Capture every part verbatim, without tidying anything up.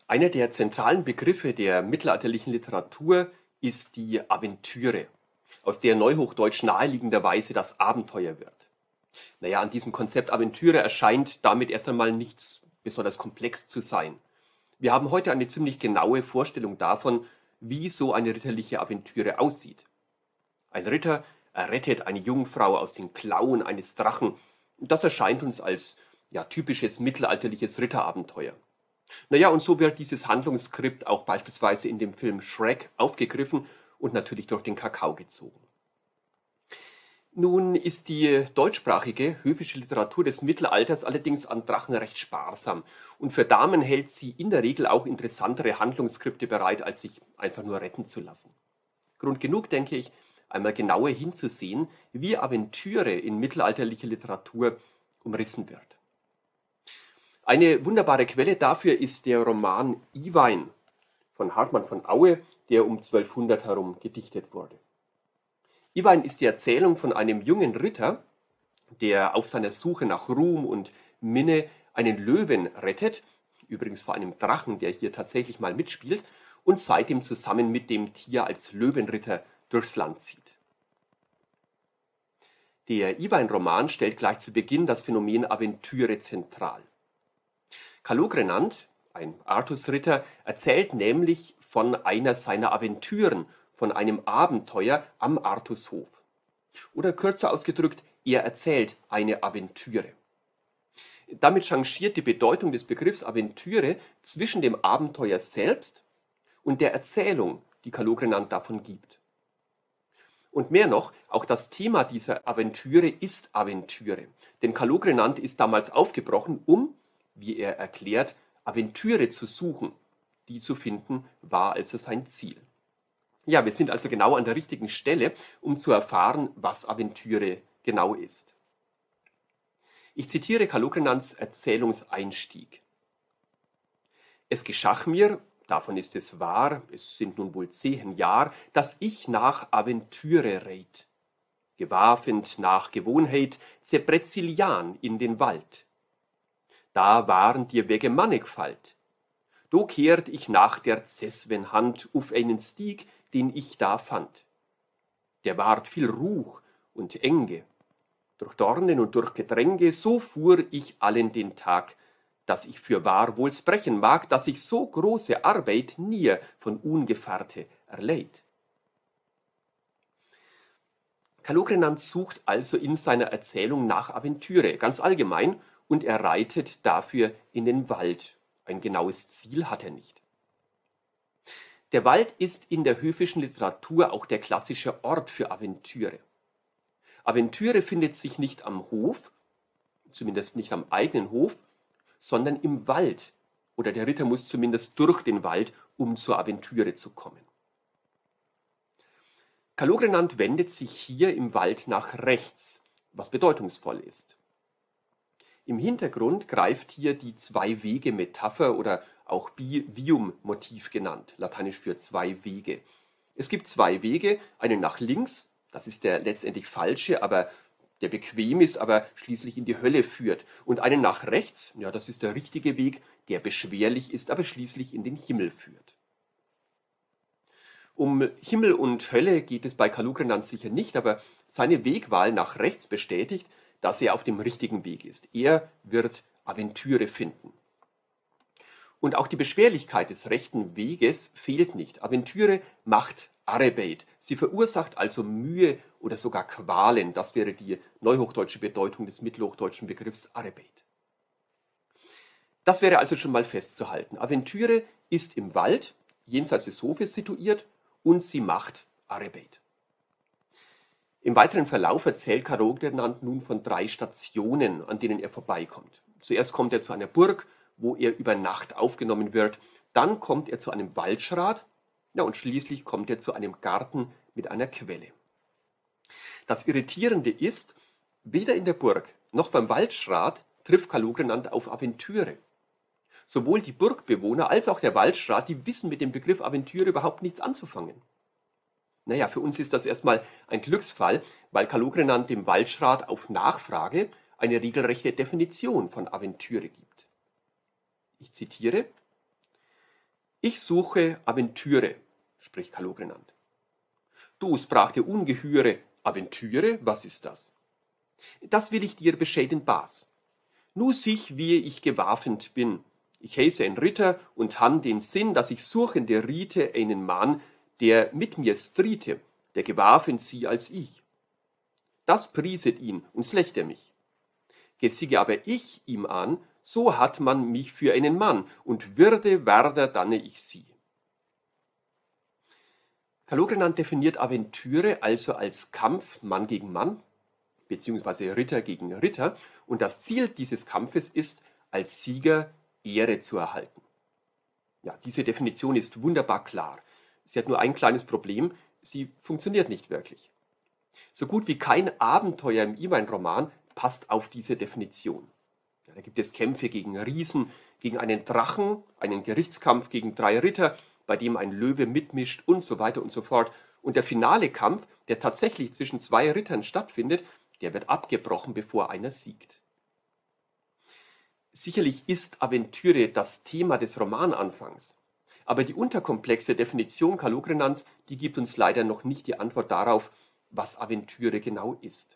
Einer der zentralen Begriffe der mittelalterlichen Literatur ist die Aventüre, aus der neuhochdeutsch naheliegenderweise das Abenteuer wird. Naja, an diesem Konzept Aventüre erscheint damit erst einmal nichts besonders komplex zu sein. Wir haben heute eine ziemlich genaue Vorstellung davon, wie so eine ritterliche Aventüre aussieht. Ein Ritter errettet eine Jungfrau aus den Klauen eines Drachen. Das erscheint uns als ja, typisches mittelalterliches Ritterabenteuer. Naja, und so wird dieses Handlungsskript auch beispielsweise in dem Film Shrek aufgegriffen und natürlich durch den Kakao gezogen. Nun ist die deutschsprachige höfische Literatur des Mittelalters allerdings an Drachen recht sparsam und für Damen hält sie in der Regel auch interessantere Handlungsskripte bereit, als sich einfach nur retten zu lassen. Grund genug, denke ich, einmal genauer hinzusehen, wie Aventüre in mittelalterlicher Literatur umrissen wird. Eine wunderbare Quelle dafür ist der Roman Iwein von Hartmann von Aue, der um zwölfhundert herum gedichtet wurde. Iwein ist die Erzählung von einem jungen Ritter, der auf seiner Suche nach Ruhm und Minne einen Löwen rettet, übrigens vor einem Drachen, der hier tatsächlich mal mitspielt, und seitdem zusammen mit dem Tier als Löwenritter durchs Land zieht. Der Iwein-Roman stellt gleich zu Beginn das Phänomen Aventüre zentral. Kalogrenant, ein Artusritter, erzählt nämlich von einer seiner Aventüren, von einem Abenteuer am Artushof. Oder kürzer ausgedrückt, er erzählt eine Aventüre. Damit changiert die Bedeutung des Begriffs Aventüre zwischen dem Abenteuer selbst und der Erzählung, die Kalogrenant davon gibt. Und mehr noch, auch das Thema dieser Aventüre ist Aventüre. Denn Kalogrenant ist damals aufgebrochen, um, wie er erklärt, Aventüre zu suchen. Die zu finden war also sein Ziel. Ja, wir sind also genau an der richtigen Stelle, um zu erfahren, was Aventüre genau ist. Ich zitiere Kalogrenants Erzählungseinstieg. Es geschah mir, davon ist es wahr, es sind nun wohl zehen Jahr, dass ich nach Aventüre reit. Gewaffnet nach Gewohnheit zerbrezilian in den Wald. Da waren die Wege mannigfalt. Do kehrt ich nach der Zeswen Hand auf einen Stieg, den ich da fand. Der ward viel Ruch und Enge. Durch Dornen und durch Gedränge, so fuhr ich allen den Tag, dass ich für wahr wohl sprechen mag, dass ich so große Arbeit nie von Ungefährte erleid. Kalogrenant sucht also in seiner Erzählung nach Aventüre, ganz allgemein, und er reitet dafür in den Wald. Ein genaues Ziel hat er nicht. Der Wald ist in der höfischen Literatur auch der klassische Ort für Aventüre. Aventüre findet sich nicht am Hof, zumindest nicht am eigenen Hof, sondern im Wald. Oder der Ritter muss zumindest durch den Wald, um zur Aventüre zu kommen. Kalogrenant wendet sich hier im Wald nach rechts, was bedeutungsvoll ist. Im Hintergrund greift hier die Zwei-Wege-Metapher oder auch Bi-Vium-Motiv genannt, lateinisch für zwei Wege. Es gibt zwei Wege, einen nach links, das ist der letztendlich falsche, aber der bequem ist, aber schließlich in die Hölle führt. Und einen nach rechts, ja, das ist der richtige Weg, der beschwerlich ist, aber schließlich in den Himmel führt. Um Himmel und Hölle geht es bei Kalogrenant sicher nicht, aber seine Wegwahl nach rechts bestätigt, dass er auf dem richtigen Weg ist. Er wird Aventüre finden. Und auch die Beschwerlichkeit des rechten Weges fehlt nicht. Aventüre macht Arbeit. Sie verursacht also Mühe oder sogar Qualen. Das wäre die neuhochdeutsche Bedeutung des mittelhochdeutschen Begriffs Arbeit. Das wäre also schon mal festzuhalten. Aventüre ist im Wald, jenseits des Hofes situiert, und sie macht Arbeit. Im weiteren Verlauf erzählt Kalogrenant nun von drei Stationen, an denen er vorbeikommt. Zuerst kommt er zu einer Burg, wo er über Nacht aufgenommen wird. Dann kommt er zu einem Waldschrat, ja, und schließlich kommt er zu einem Garten mit einer Quelle. Das Irritierende ist, weder in der Burg noch beim Waldschrat trifft Kalogrenant auf Aventüre. Sowohl die Burgbewohner als auch der Waldschrat, die wissen mit dem Begriff Aventüre überhaupt nichts anzufangen. Naja, für uns ist das erstmal ein Glücksfall, weil Kalogrenant dem Waldschrat auf Nachfrage eine regelrechte Definition von Aventüre gibt. Ich zitiere: Ich suche Aventüre, spricht Kalogrenant. Du sprach der Ungeheuere, Aventüre, was ist das? Das will ich dir bescheiden Bas. Nu sich, wie ich gewaffnet bin. Ich heiße ein Ritter und han den Sinn, dass ich suchende riete einen Mann, der mit mir striete, der gewaffnet sie als ich. Das prieset ihn und schlecht er mich. Gesiege aber ich ihm an, so hat man mich für einen Mann und würde werder danne ich sie. Kalogrenant definiert Aventüre also als Kampf Mann gegen Mann, beziehungsweise Ritter gegen Ritter, und das Ziel dieses Kampfes ist, als Sieger Ehre zu erhalten. Ja, diese Definition ist wunderbar klar. Sie hat nur ein kleines Problem, sie funktioniert nicht wirklich. So gut wie kein Abenteuer im Iwein-Roman passt auf diese Definition. Ja, da gibt es Kämpfe gegen Riesen, gegen einen Drachen, einen Gerichtskampf gegen drei Ritter, bei dem ein Löwe mitmischt und so weiter und so fort. Und der finale Kampf, der tatsächlich zwischen zwei Rittern stattfindet, der wird abgebrochen, bevor einer siegt. Sicherlich ist Aventüre das Thema des Romananfangs, aber die unterkomplexe Definition Kalogrenants, die gibt uns leider noch nicht die Antwort darauf, was Aventüre genau ist.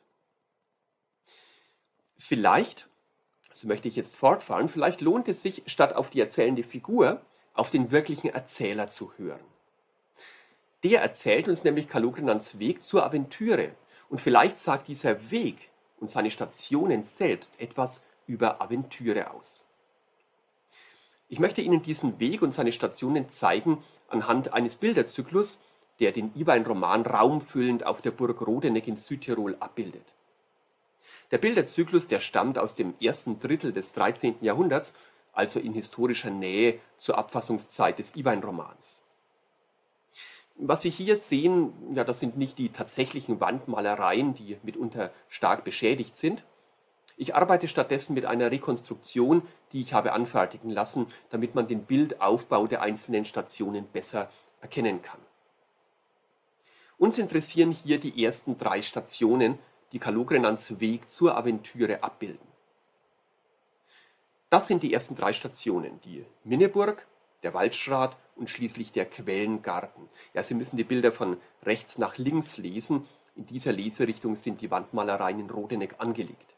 Vielleicht, so möchte ich jetzt fortfahren, vielleicht lohnt es sich, statt auf die erzählende Figur, auf den wirklichen Erzähler zu hören. Der erzählt uns nämlich Kalogrenants Weg zur Aventüre und vielleicht sagt dieser Weg und seine Stationen selbst etwas über Aventüre aus. Ich möchte Ihnen diesen Weg und seine Stationen zeigen anhand eines Bilderzyklus, der den Iwein-Roman raumfüllend auf der Burg Rodeneck in Südtirol abbildet. Der Bilderzyklus, der stammt aus dem ersten Drittel des dreizehnten Jahrhunderts, also in historischer Nähe zur Abfassungszeit des Iwein-Romans. Was Sie hier sehen, ja, das sind nicht die tatsächlichen Wandmalereien, die mitunter stark beschädigt sind. Ich arbeite stattdessen mit einer Rekonstruktion, die ich habe anfertigen lassen, damit man den Bildaufbau der einzelnen Stationen besser erkennen kann. Uns interessieren hier die ersten drei Stationen, die Kalogrenants Weg zur Aventüre abbilden. Das sind die ersten drei Stationen, die Minneburg, der Waldschrat und schließlich der Quellengarten. Ja, Sie müssen die Bilder von rechts nach links lesen. In dieser Leserichtung sind die Wandmalereien in Rodeneck angelegt.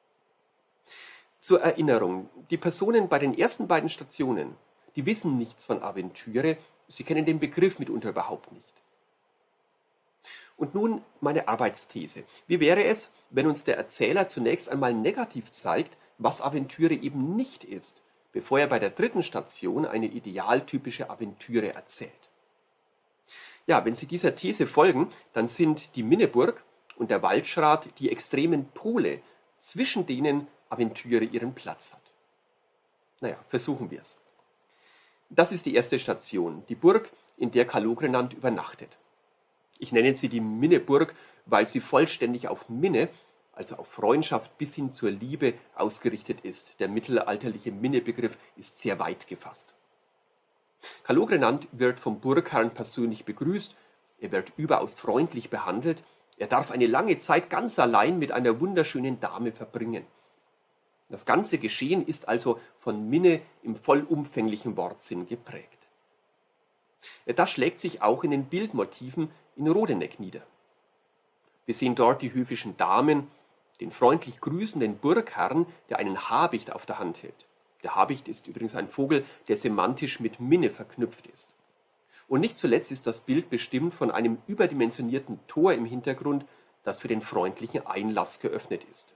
Zur Erinnerung, die Personen bei den ersten beiden Stationen, die wissen nichts von Aventüre, sie kennen den Begriff mitunter überhaupt nicht. Und nun meine Arbeitsthese. Wie wäre es, wenn uns der Erzähler zunächst einmal negativ zeigt, was Aventüre eben nicht ist, bevor er bei der dritten Station eine idealtypische Aventüre erzählt? Ja, wenn Sie dieser These folgen, dann sind die Minneburg und der Waldschrat die extremen Pole, zwischen denen Aventüre ihren Platz hat. Naja, versuchen wir es. Das ist die erste Station, die Burg, in der Kalogrenant übernachtet. Ich nenne sie die Minneburg, weil sie vollständig auf Minne, also auf Freundschaft bis hin zur Liebe, ausgerichtet ist. Der mittelalterliche Minnebegriff ist sehr weit gefasst. Kalogrenant wird vom Burgherrn persönlich begrüßt, er wird überaus freundlich behandelt, er darf eine lange Zeit ganz allein mit einer wunderschönen Dame verbringen. Das ganze Geschehen ist also von Minne im vollumfänglichen Wortsinn geprägt. Das schlägt sich auch in den Bildmotiven in Rodeneck nieder. Wir sehen dort die höfischen Damen, den freundlich grüßenden Burgherrn, der einen Habicht auf der Hand hält. Der Habicht ist übrigens ein Vogel, der semantisch mit Minne verknüpft ist. Und nicht zuletzt ist das Bild bestimmt von einem überdimensionierten Tor im Hintergrund, das für den freundlichen Einlass geöffnet ist.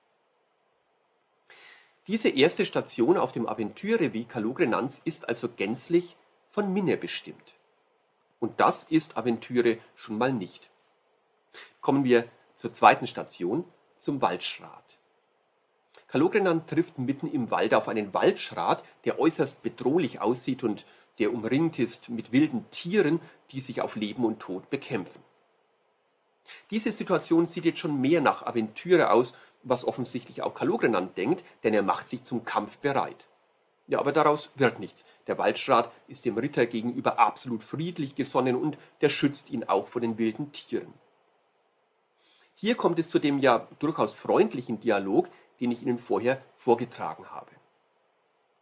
Diese erste Station auf dem Aventüreweg Kalogrenants ist also gänzlich von Minne bestimmt. Und das ist Aventüre schon mal nicht. Kommen wir zur zweiten Station, zum Waldschrat. Kalogrenant trifft mitten im Wald auf einen Waldschrat, der äußerst bedrohlich aussieht und der umringt ist mit wilden Tieren, die sich auf Leben und Tod bekämpfen. Diese Situation sieht jetzt schon mehr nach Aventüre aus, was offensichtlich auch Kalogrenant denkt, denn er macht sich zum Kampf bereit. Ja, aber daraus wird nichts. Der Waldschrat ist dem Ritter gegenüber absolut friedlich gesonnen und der schützt ihn auch vor den wilden Tieren. Hier kommt es zu dem ja durchaus freundlichen Dialog, den ich Ihnen vorher vorgetragen habe.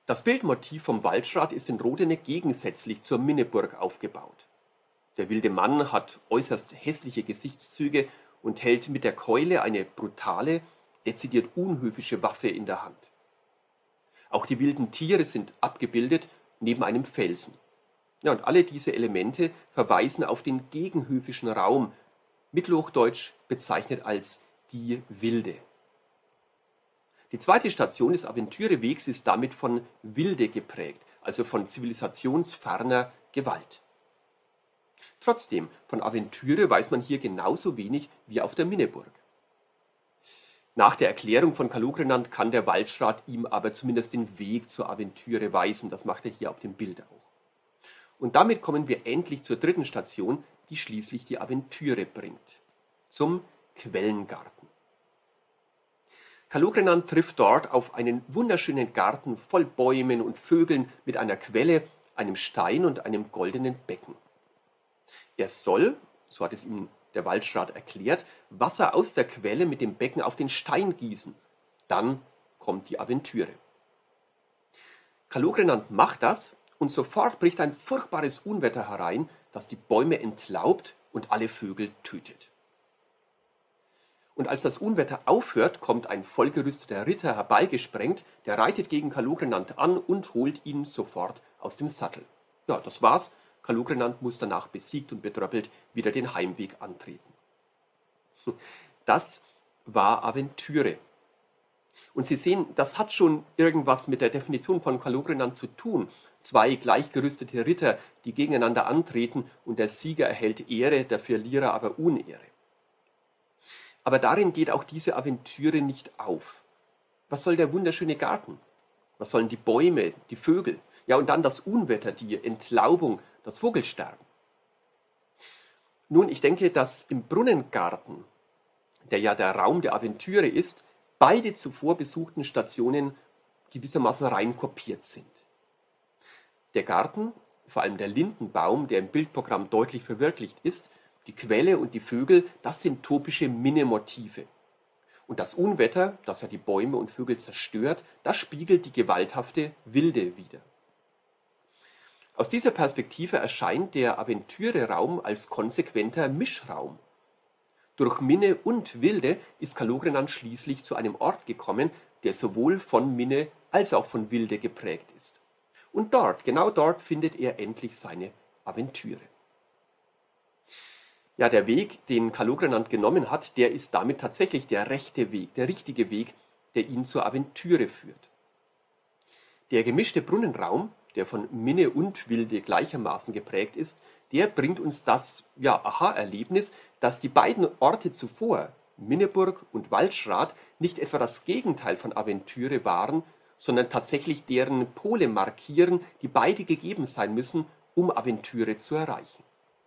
Das Bildmotiv vom Waldschrat ist in Rodene gegensätzlich zur Minneburg aufgebaut. Der wilde Mann hat äußerst hässliche Gesichtszüge und hält mit der Keule eine brutale, dezidiert unhöfische Waffe in der Hand. Auch die wilden Tiere sind abgebildet neben einem Felsen. Ja, und alle diese Elemente verweisen auf den gegenhöfischen Raum, mittelhochdeutsch bezeichnet als die Wilde. Die zweite Station des Aventürewegs ist damit von Wilde geprägt, also von zivilisationsferner Gewalt. Trotzdem, von Aventüre weiß man hier genauso wenig wie auf der Minneburg. Nach der Erklärung von Kalogrenant kann der Waldschrat ihm aber zumindest den Weg zur Aventüre weisen, das macht er hier auf dem Bild auch. Und damit kommen wir endlich zur dritten Station, die schließlich die Aventüre bringt, zum Quellengarten. Kalogrenant trifft dort auf einen wunderschönen Garten voll Bäumen und Vögeln mit einer Quelle, einem Stein und einem goldenen Becken. Er soll, so hat es ihm der Waldschrat erklärt, Wasser aus der Quelle mit dem Becken auf den Stein gießen. Dann kommt die Aventüre. Kalogrenant macht das und sofort bricht ein furchtbares Unwetter herein, das die Bäume entlaubt und alle Vögel tötet. Und als das Unwetter aufhört, kommt ein vollgerüsteter Ritter herbeigesprengt, der reitet gegen Kalogrenant an und holt ihn sofort aus dem Sattel. Ja, das war's. Kalogrenant muss danach besiegt und betröppelt wieder den Heimweg antreten. Das war Aventüre. Und Sie sehen, das hat schon irgendwas mit der Definition von Kalogrenant zu tun. Zwei gleichgerüstete Ritter, die gegeneinander antreten und der Sieger erhält Ehre, der Verlierer aber Unehre. Aber darin geht auch diese Aventüre nicht auf. Was soll der wunderschöne Garten? Was sollen die Bäume, die Vögel? Ja, und dann das Unwetter, die Entlaubung, das Vogelsterben. Nun, ich denke, dass im Brunnengarten, der ja der Raum der Aventüre ist, beide zuvor besuchten Stationen gewissermaßen rein kopiert sind. Der Garten, vor allem der Lindenbaum, der im Bildprogramm deutlich verwirklicht ist, die Quelle und die Vögel, das sind topische Minnemotive. Und das Unwetter, das ja die Bäume und Vögel zerstört, das spiegelt die gewalthafte Wilde wider. Aus dieser Perspektive erscheint der Aventüre-Raum als konsequenter Mischraum. Durch Minne und Wilde ist Kalogrenant schließlich zu einem Ort gekommen, der sowohl von Minne als auch von Wilde geprägt ist. Und dort, genau dort, findet er endlich seine Aventüre. Ja, der Weg, den Kalogrenant genommen hat, der ist damit tatsächlich der rechte Weg, der richtige Weg, der ihn zur Aventüre führt. Der gemischte Brunnenraum, der von Minne und Wilde gleichermaßen geprägt ist, der bringt uns das ja, Aha-Erlebnis, dass die beiden Orte zuvor, Minneburg und Waldschrat, nicht etwa das Gegenteil von Aventüre waren, sondern tatsächlich deren Pole markieren, die beide gegeben sein müssen, um Aventüre zu erreichen.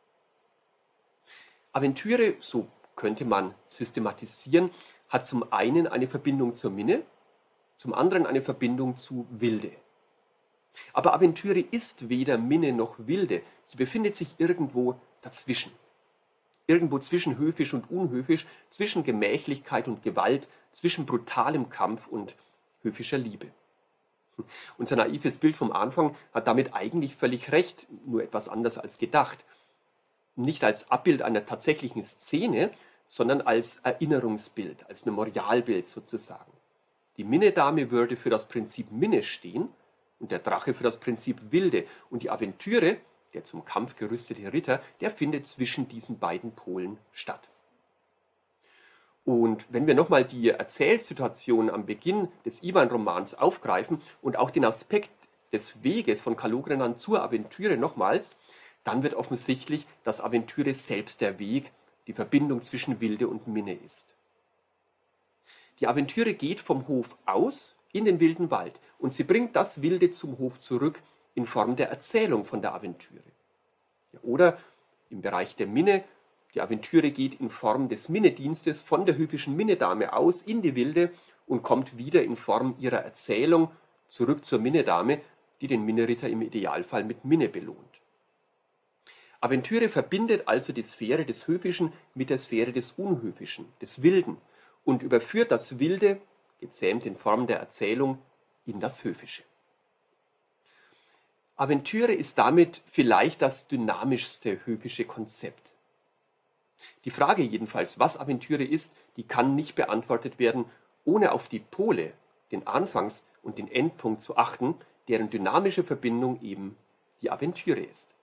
Aventüre, so könnte man systematisieren, hat zum einen eine Verbindung zur Minne, zum anderen eine Verbindung zu Wilde. Aber Aventüre ist weder Minne noch Wilde, sie befindet sich irgendwo dazwischen. Irgendwo zwischen höfisch und unhöfisch, zwischen Gemächlichkeit und Gewalt, zwischen brutalem Kampf und höfischer Liebe. Unser naives Bild vom Anfang hat damit eigentlich völlig recht, nur etwas anders als gedacht. Nicht als Abbild einer tatsächlichen Szene, sondern als Erinnerungsbild, als Memorialbild sozusagen. Die Minnedame würde für das Prinzip Minne stehen und der Drache für das Prinzip Wilde. Und die Aventüre, der zum Kampf gerüstete Ritter, der findet zwischen diesen beiden Polen statt. Und wenn wir nochmal die Erzählsituation am Beginn des Iwan-Romans aufgreifen und auch den Aspekt des Weges von Kalogrenant zur Aventüre nochmals, dann wird offensichtlich, dass Aventüre selbst der Weg, die Verbindung zwischen Wilde und Minne ist. Die Aventüre geht vom Hof aus in den wilden Wald und sie bringt das Wilde zum Hof zurück in Form der Erzählung von der Aventüre. Ja, oder im Bereich der Minne, die Aventüre geht in Form des Minnedienstes von der höfischen Minnedame aus in die Wilde und kommt wieder in Form ihrer Erzählung zurück zur Minnedame, die den Minneritter im Idealfall mit Minne belohnt. Aventüre verbindet also die Sphäre des Höfischen mit der Sphäre des Unhöfischen, des Wilden und überführt das Wilde, gezähmt in Form der Erzählung, in das Höfische. Aventüre ist damit vielleicht das dynamischste höfische Konzept. Die Frage jedenfalls, was Aventüre ist, die kann nicht beantwortet werden, ohne auf die Pole, den Anfangs- und den Endpunkt zu achten, deren dynamische Verbindung eben die Aventüre ist.